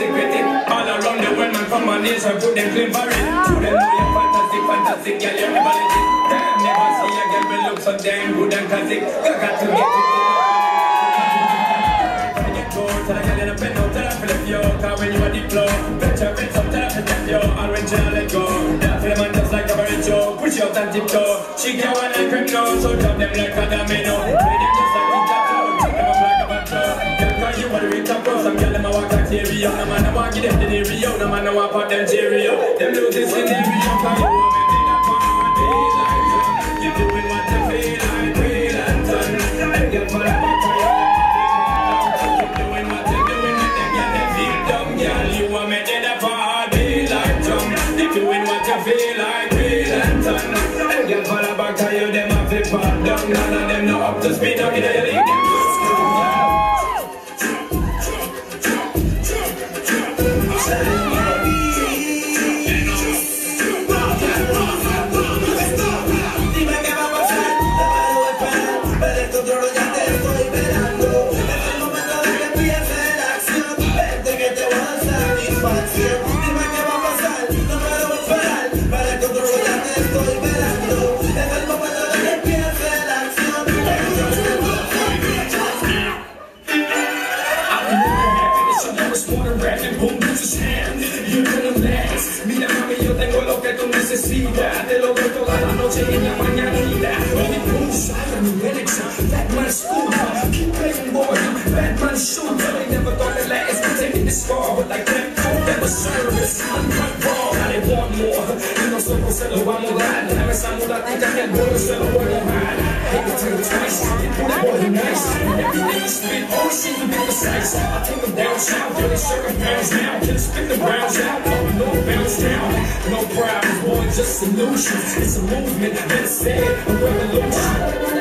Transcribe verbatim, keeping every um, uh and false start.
fantastic with it. All around the world, man, come on, this I put them clean for it. To them know you're fantastic, fantastic, girl, you never let it. Damn, never see a girl will look so damn good and classic. You got to get it. Tell a girl in a pen, no, tell her to lift you. Cause when you are deep low, bet your friends up, tell her to tap you. I'll rinse and let go. That for the man just like a very joke. Push you out and tiptoe. She can't want and creep no, so drop them like a domino. Play them just like a tattoo. Take them up like a backdoor. Girl, cause you want to reach up close. Some girl them a walk like stereo. No man no want give them the stereo. No man no want pop them stereo. Them lose this scenario. Cause you want me in a party like you. You doing what you feel like real and done. And girl, for the back of you. You want me in a party like John. If you win what you feel like real and done. And girl for the back of you, them have to fall down. None of them know up to speed, now get your league them. Te lo doy toda la noche y en la mañanita. Only boom, silent, Lennox, Fatman scooter. Keep playing boy, Fatman shooter. They never thought that last would take it this far, but like that, never service, uncut raw. Now they want more. Y nosotros se lo vamos a dar. La mesa mulatica que el bolo se lo voy a dar. Hate to tell you twice, it put a boy nice. Everything you spit always seems to be precise. I take them down south, dirty circle pounds now. Can spit the rounds out, no bounce down. No problems, boy, just solutions. It's a movement, let's say a revolution.